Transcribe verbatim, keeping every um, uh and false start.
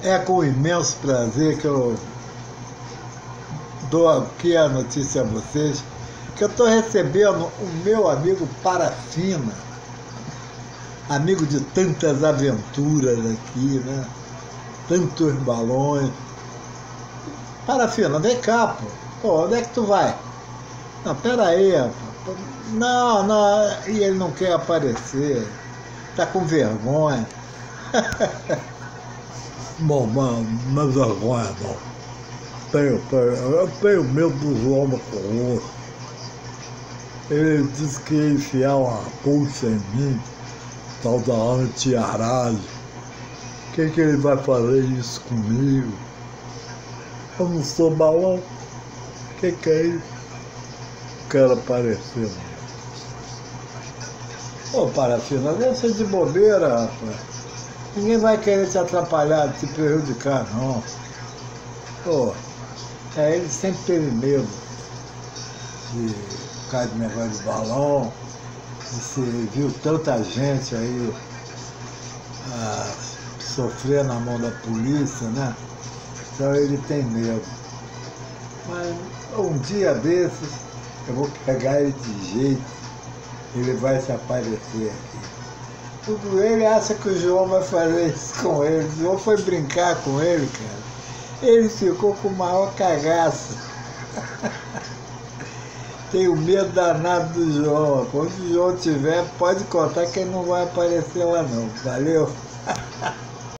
É com imenso prazer que eu dou aqui a notícia a vocês que eu estou recebendo o meu amigo Parafina, amigo de tantas aventuras aqui, né? Tantos balões. Parafina, vem cá, pô. Pô, onde é que tu vai? Não, pera aí, pô. Não, não, e ele não quer aparecer, tá com vergonha. Bom, mano, não é vergonha, não. Tenho, tenho, eu tenho medo do João no Colosso. Ele disse que ia enfiar uma pulsa em mim, tal da anti-arase. O que, que ele vai fazer isso comigo? Eu não sou balão. O que, que é isso? Quero aparecer. Ô, Parafina, deixa de bobeira, rapaz. Ninguém vai querer te atrapalhar, te prejudicar, não. Pô, é, ele sempre teve medo de por causa de negócio de balão, e se viu tanta gente aí ah, sofrer na mão da polícia, né? Então ele tem medo. Mas um dia desses eu vou pegar ele de jeito, ele vai se aparecer aqui. Tudo ele acha que o João vai fazer isso com ele. O João foi brincar com ele, cara. Ele ficou com o maior cagaço. Tenho medo danado do João. Quando o João tiver, pode contar que ele não vai aparecer lá não. Valeu?